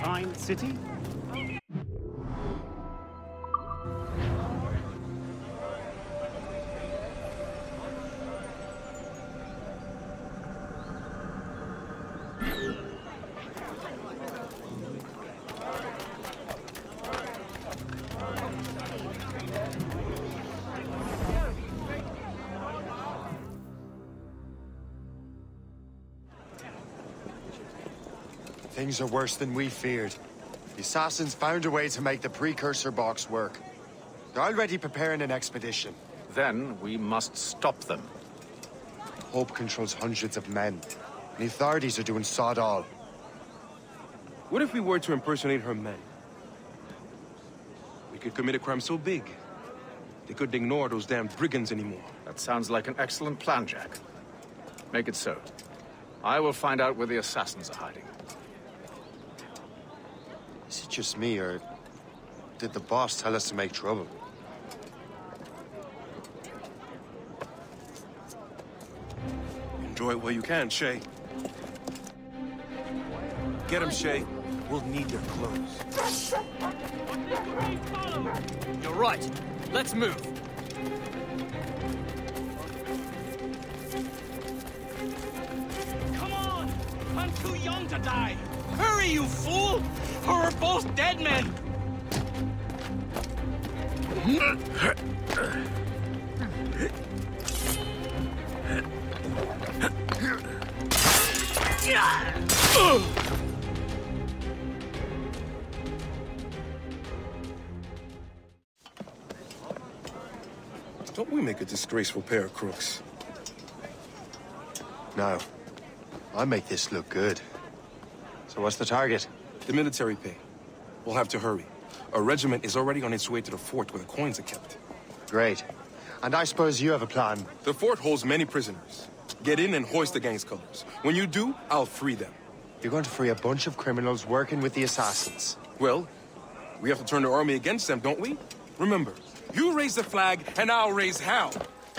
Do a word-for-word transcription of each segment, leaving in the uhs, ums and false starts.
fine city? Things are worse than we feared. The assassins found a way to make the precursor box work. They're already preparing an expedition. Then we must stop them. Hope controls hundreds of men. And the authorities are doing sod all. What if we were to impersonate her men? We could commit a crime so big, they couldn't ignore those damn brigands anymore. That sounds like an excellent plan, Jack. Make it so. I will find out where the assassins are hiding. Is it just me, or did the boss tell us to make trouble? Enjoy it while you can, Shay. Get him, Shay. We'll need their clothes. You're right. Let's move. Come on! I'm too young to die! Hurry, you fool! Or we're both dead men! Don't we make a disgraceful pair of crooks? No. I make this look good. So what's the target? The military pay. We'll have to hurry. A regiment is already on its way to the fort where the coins are kept. Great. And I suppose you have a plan. The fort holds many prisoners. Get in and hoist the gang's colors. When you do, I'll free them. You're going to free a bunch of criminals working with the assassins. Well, we have to turn the army against them, don't we? Remember, you raise the flag, and I'll raise hell.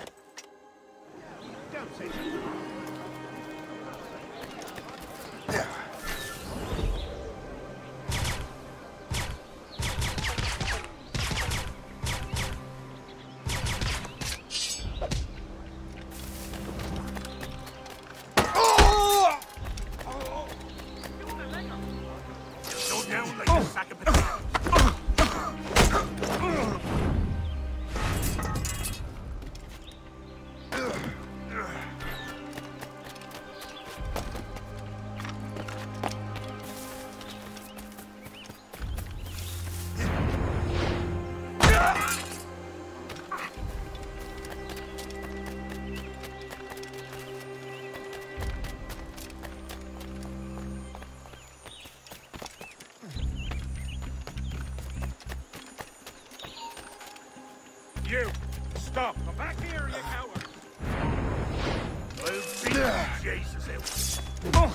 You! Stop! Come back here, you coward! I'll beat you, Jesus out!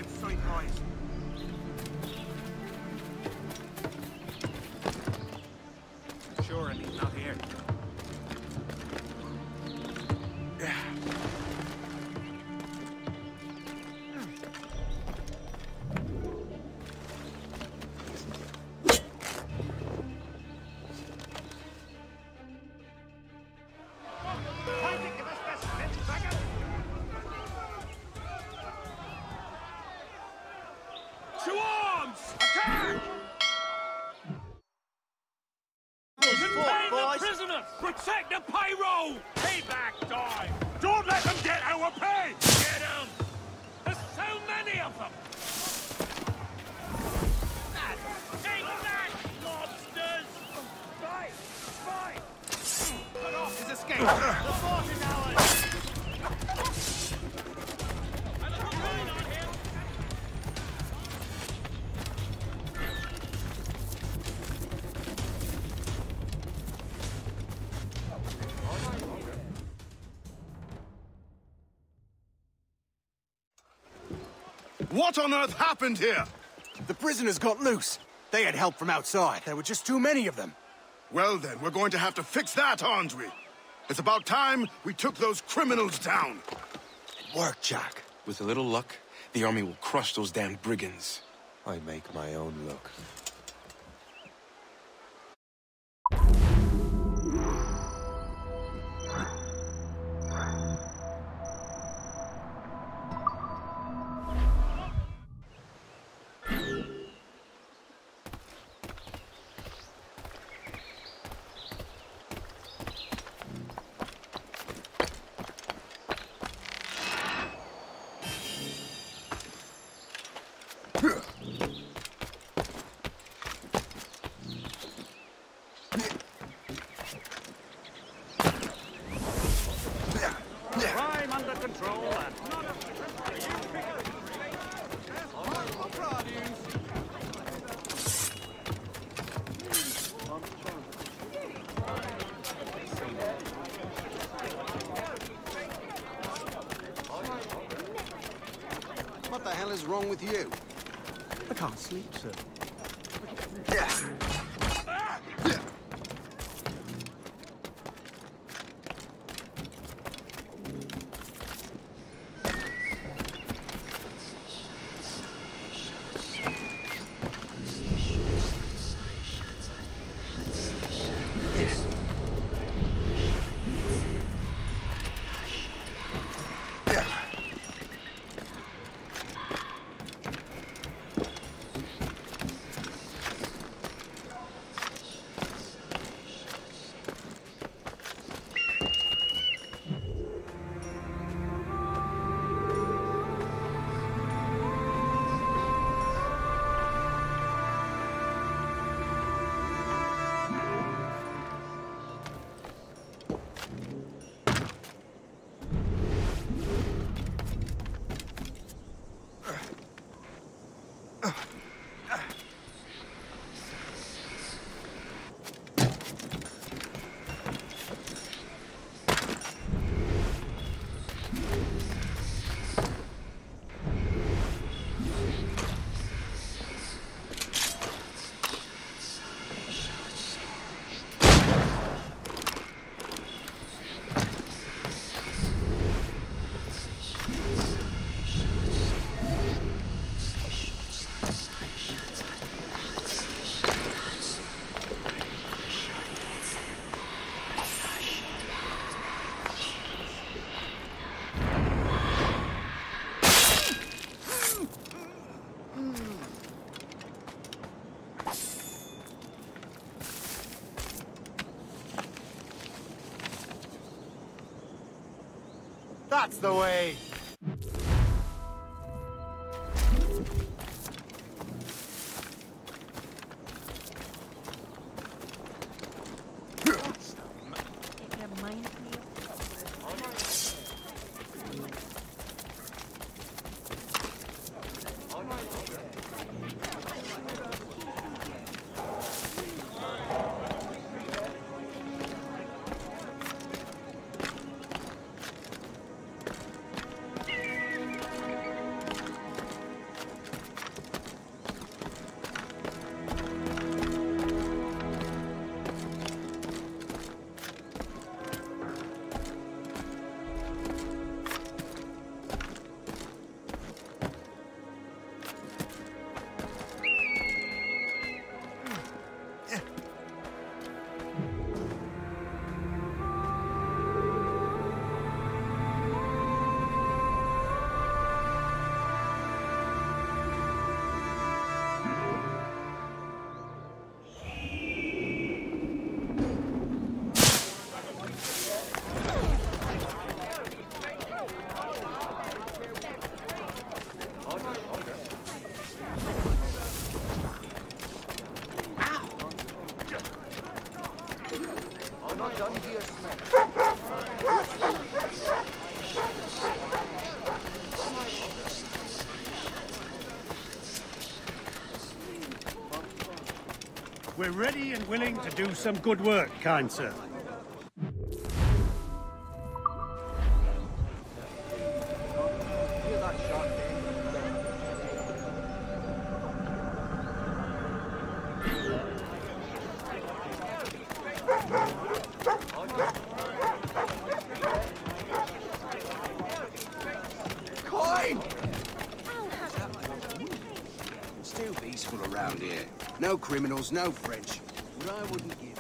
outside eyes. Sure, and he's not here. To arms! Attack! Contain the prisoners! Protect the payroll! Payback time! Don't let them get our pay! Get them! There's so many of them! Take that, lobsters! Fight! Fight! Cut off his escape! The fort is ours! What on earth happened here? The prisoners got loose. They had help from outside. There were just too many of them. Well then, we're going to have to fix that, aren't we? It's about time we took those criminals down. It worked, Jack. With a little luck, the army will crush those damned brigands. I make my own luck. Crime under control and none of What the hell is wrong with you? I can't sleep, sir. That's the way. We're ready and willing to do some good work, kind sir. Still peaceful around here. No criminals, no French. But I wouldn't give.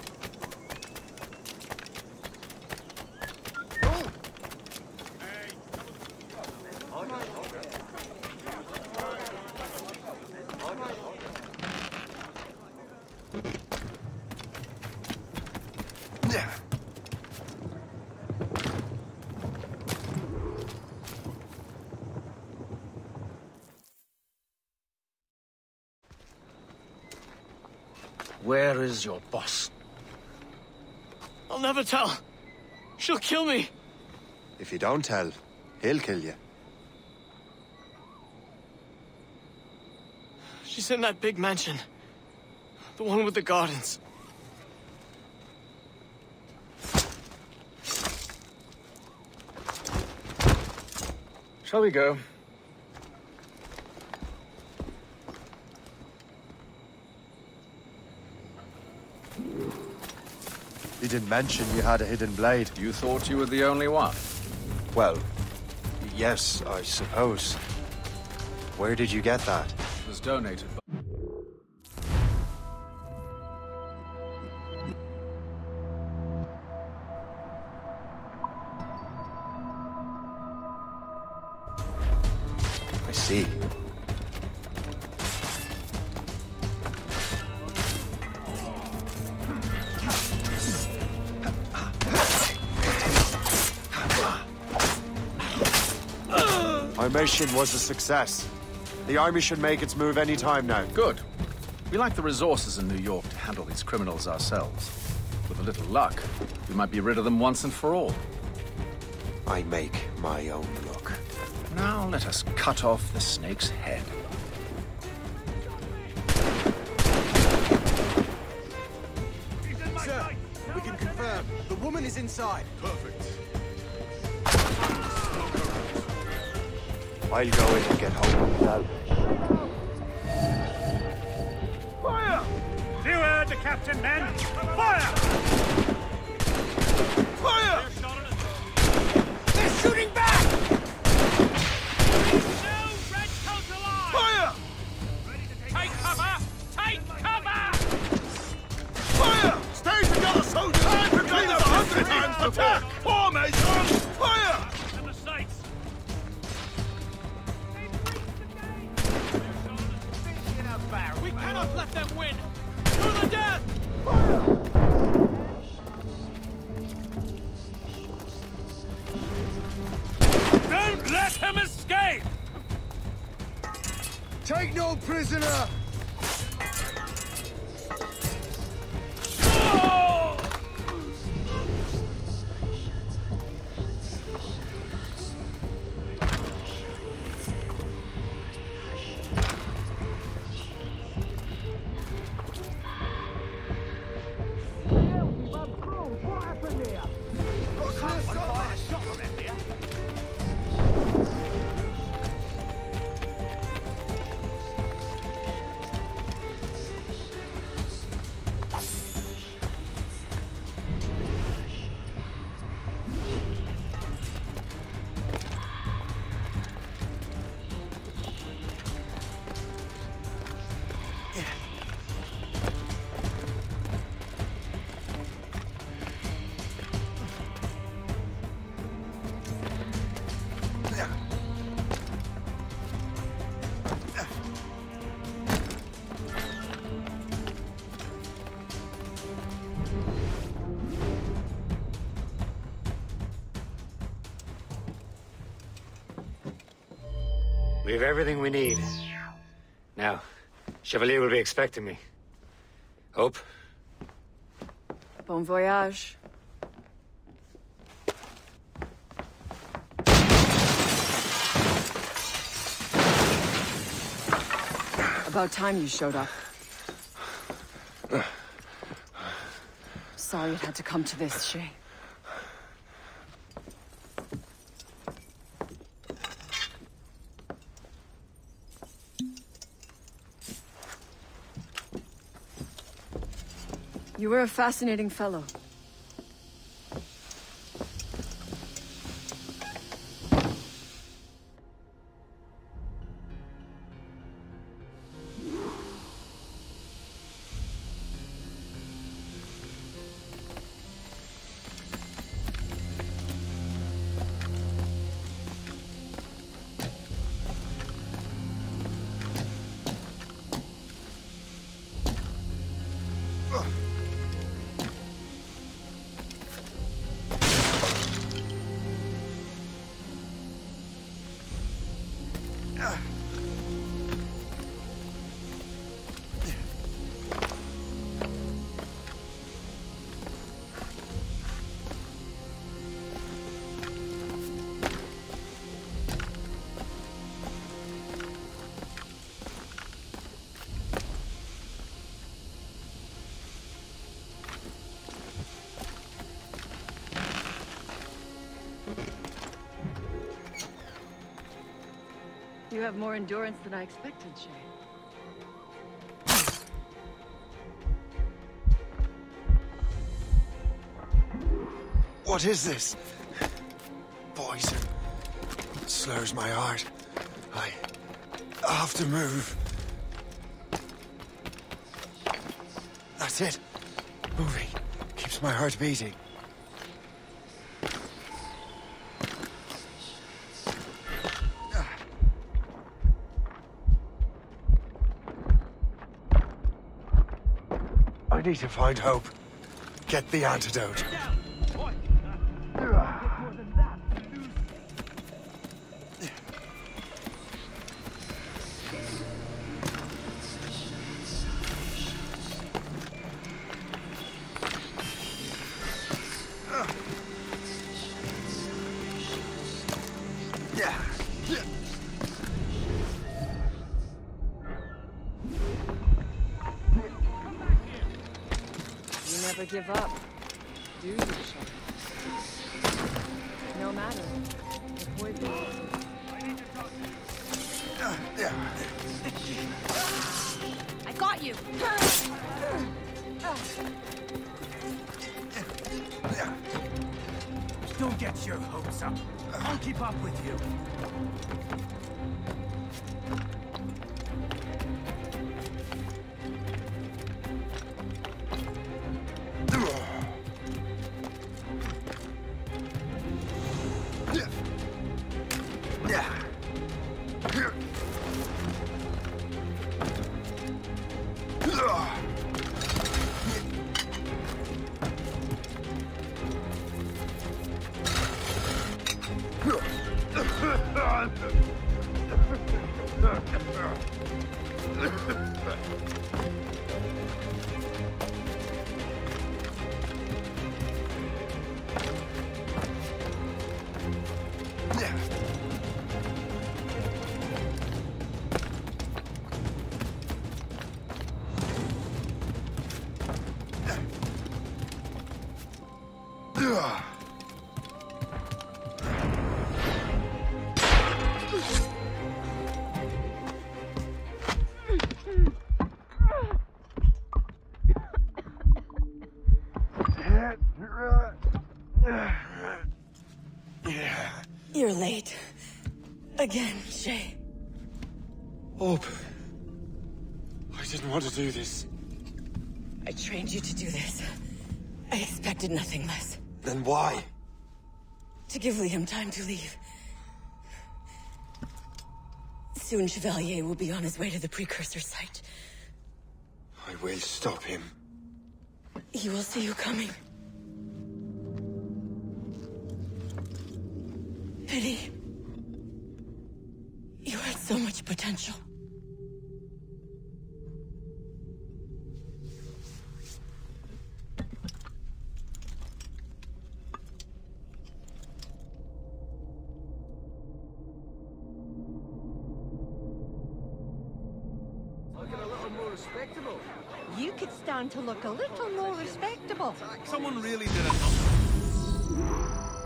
Where is your boss? I'll never tell. She'll kill me. If you don't tell, he'll kill you. She's in that big mansion. The one with the gardens. Shall we go? He didn't mention you had a hidden blade. You thought you were the only one? Well, yes, I suppose. Where did you get that? It was donated by... I see. Our mission was a success. The army should make its move any time now. Good. We lack the resources in New York to handle these criminals ourselves. With a little luck, we might be rid of them once and for all. I make my own luck. Now let us cut off the snake's head. Sir, we can confirm. The woman is inside. Perfect. I'll go in and get home now. Fire! You heard the captain, men! Fire! Fire! They're shooting back! Fire! Take cover! Take cover! Fire! Stay together, soldiers! Time to clean up a hundred times! Attack! Formation! Fire! And the sights! We cannot let them win! To the death! Don't let him escape! Take no prisoner! We have everything we need. Now, Chevalier will be expecting me. Hope? Bon voyage. About time you showed up. sorry it had to come to this, Shay. You were a fascinating fellow. You have more endurance than I expected, Shay. What is this? Poison. It slurs my heart. I have to move. That's it. Moving keeps my heart beating. I need to find hope. Get the antidote. Never give up, do you, Shay? No matter. The poison. I got you. Don't get your hopes up. I'll keep up with you. You're late. Again, Shay. Hope. I didn't want to do this. I trained you to do this. I expected nothing less. Then why? To give Liam time to leave. Soon Chevalier will be on his way to the precursor site. I will stop him. He will see you coming. Pity. You had so much potential. I'll get a little more respectable. You could stand to look a little more respectable. Someone really did a...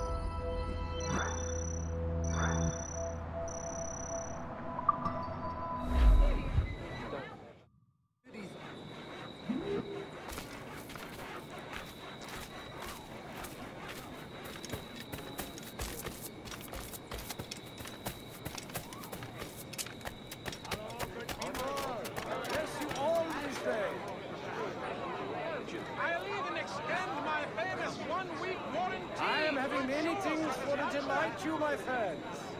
I'll even extend my famous one-week warranty! I am having many things for to delight you, my friends.